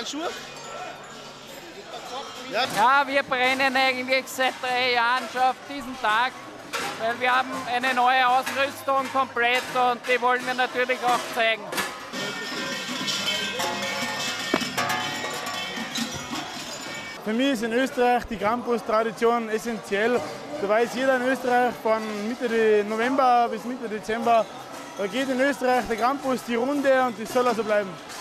Handschuhe? Ja, wir brennen eigentlich seit 3 Jahren schon auf diesen Tag, weil wir haben eine neue Ausrüstung komplett und die wollen wir natürlich auch zeigen. Für mich ist in Österreich die Krampus-Tradition essentiell. Da weiß jeder in Österreich von Mitte November bis Mitte Dezember, da geht in Österreich der Krampus die Runde und das soll also bleiben.